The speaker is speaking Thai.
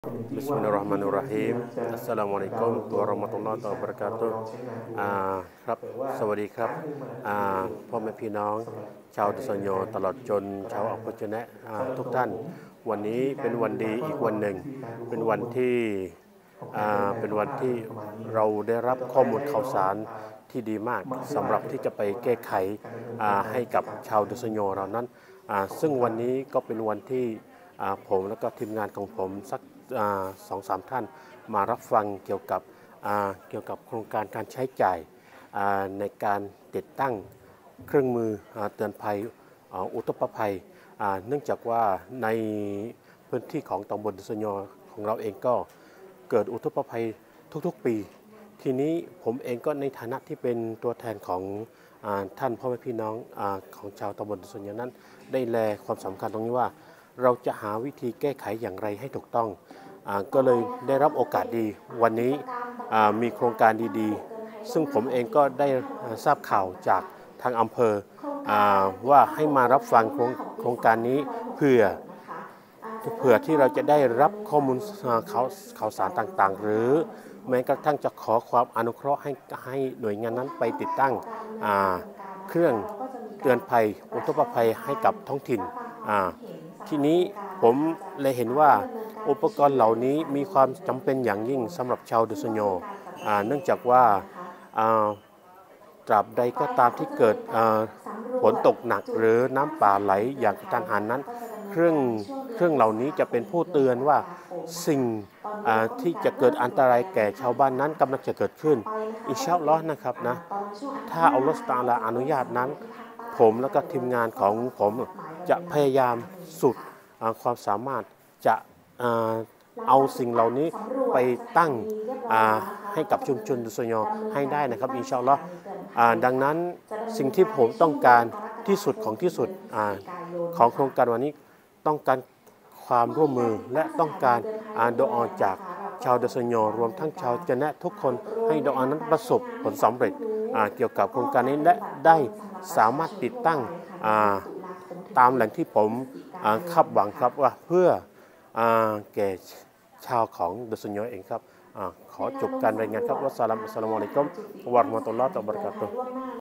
Bismillahirrahmanirrahim. Assalamualaikum warahmatullahi wabarakatuh ครับสวัสดีครับพ่อแม่พี่น้องชาวดุษโยตลอดจนชาวอัปจนะทุกท่านวันนี้เป็นวันดีอีกวันหนึ่งเป็นวันที่เราได้รับข้อมูลข่าวสารที่ดีมากสำหรับที่จะไปแก้ไขให้กับชาวดุษโยเรานั้นซึ่งวันนี้ก็เป็นวันที่ผมและก็ทีมงานของผมสัก2-3 ท่านมารับฟังเกี่ยวกับโครงการการใช้จ่ายในการติดตั้งเครื่องมือเตือนภัยอุทกภัยเนื่องจากว่าในพื้นที่ของตำบลดุษโยของเราเองก็เกิดอุทกภัยทุกๆปีทีนี้ผมเองก็ในฐานะที่เป็นตัวแทนของท่านพ่อแม่พี่น้องของชาวตำบลดุษโยนั้นได้แลความสำคัญตรงนี้ว่าเราจะหาวิธีแก้ไขอย่างไรให้ถูกต้องก็เลยได้รับโอกาสดีวันนี้มีโครงการดีๆซึ่งผมเองก็ได้ทราบข่าวจากทางอำเภอว่าให้มารับฟังโครงการนี้เพื่อที่เราจะได้รับข้อมูลข่าวสารต่างๆหรือแม้กระทั่งจะขอความอนุเคราะห์ให้หน่วยงานนั้นไปติดตั้งเครื่องเตือนภัยอุทกภัยให้กับท้องถิ่นทีนี้ผมเลยเห็นว่าอุปกรณ์เหล่านี้มีความจำเป็นอย่างยิ่งสำหรับชาวดุษโยเนื่องจากว่าตราบใดก็ตามที่เกิดฝนตกหนักหรือน้ำป่าไหลอย่างกระทันหันนั้นเครื่องเหล่านี้จะเป็นผู้เตือนว่าสิ่งที่จะเกิดอันตรายแก่ชาวบ้านนั้นกำลังจะเกิดขึ้นอินชาอัลลอฮ์นะครับนะถ้าอัลลอฮฺซุบฮานะฮูวะตะอาลาอนุญาตนั้นผมและก็ทีมงานของผมจะพยายามสุดความสามารถจะเอาสิ่งเหล่านี้ไปตั้งให้กับชุมชนดุษโยให้ได้นะครับอินชาอัลลอฮ์ดังนั้นสิ่งที่ผมต้องการที่สุดของที่สุดของโครงการวันนี้ต้องการความร่วมมือและต้องการดุอาจากชาวดุษโยรวมทั้งชาวจะแนะทุกคนให้ดุอานั้นประสบผลสำเร็จเกี่ยวกับโครงการนี้และได้สามารถติดตั้งตามแหล่งที่ผมคาดหวังครับว่าเพื่อแก่ชาวของดุษโยเองครับขอจบการรายงานครับอัสสลามุอะลัยกุมวะเราะห์มะตุลลอฮิวะบะเราะกาตุฮ์